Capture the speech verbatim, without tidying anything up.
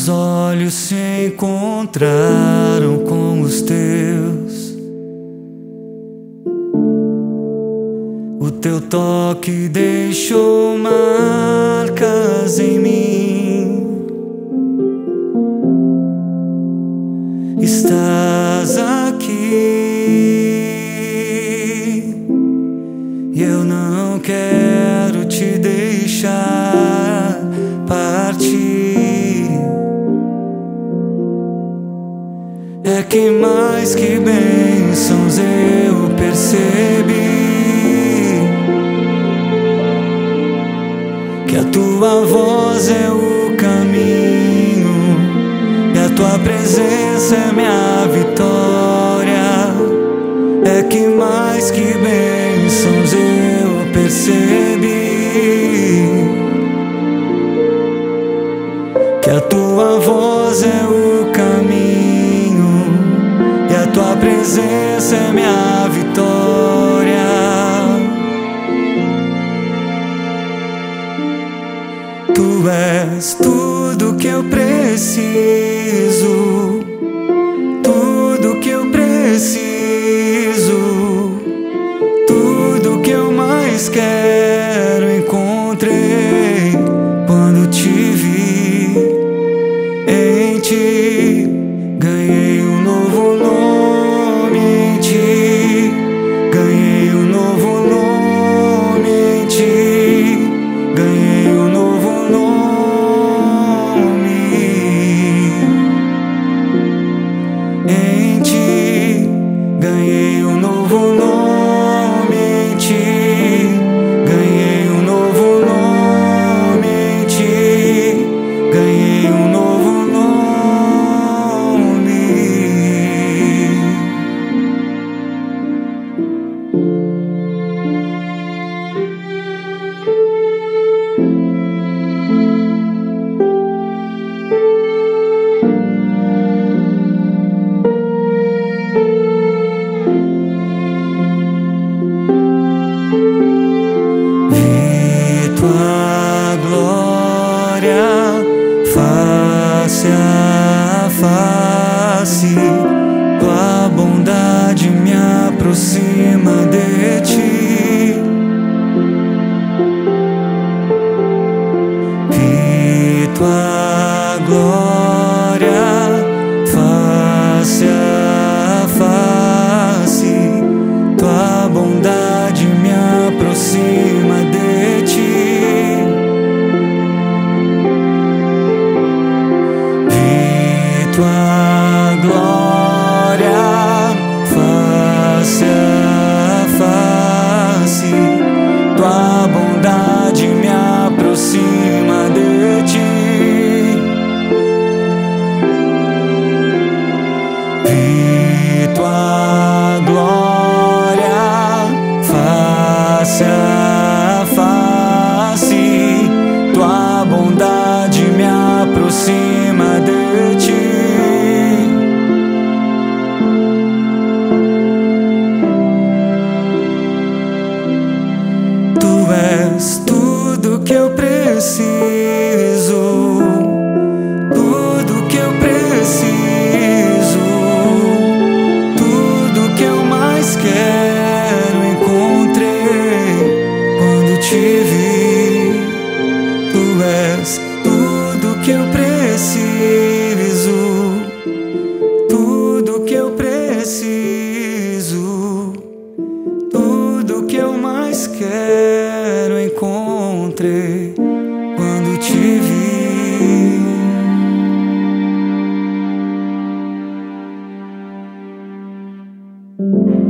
Meus olhos se encontraram com os teus. O teu toque deixou marcas em mim. Estás aqui e eu não quero te deixar partir. É que mais que bênçãos eu percebi que a tua voz é o caminho e a tua presença é minha vitória. É que mais que bênçãos eu percebi que a tua voz é o caminho e a tua presença é minha vitória. Tu és tudo que eu preciso, tudo que eu preciso, tudo que eu mais quero encontrei quando te vi. Em ti ganhei um novo nome, em ti ganhei um novo nome, em ti ganhei um novo nome, em ti ganhei um novo nome, em ti ganhei um novo nome, em ti ganhei um novo nome. Vi tua glória face a face, tua bondade me aproxima de ti. Vi tua glória face a face, tua bondade me aproxima de ti. Vi tua glória face a face, tua bondade me aproxima de ti. Vi tua glória face a face, tua bondade me aproxima de ti. Tu és tudo que eu preciso, tudo que eu preciso, tudo que eu mais quero encontrei quando te vi. Tu és tudo que eu preciso, tudo que eu preciso, tudo que eu mais quero encontrei quando te vi.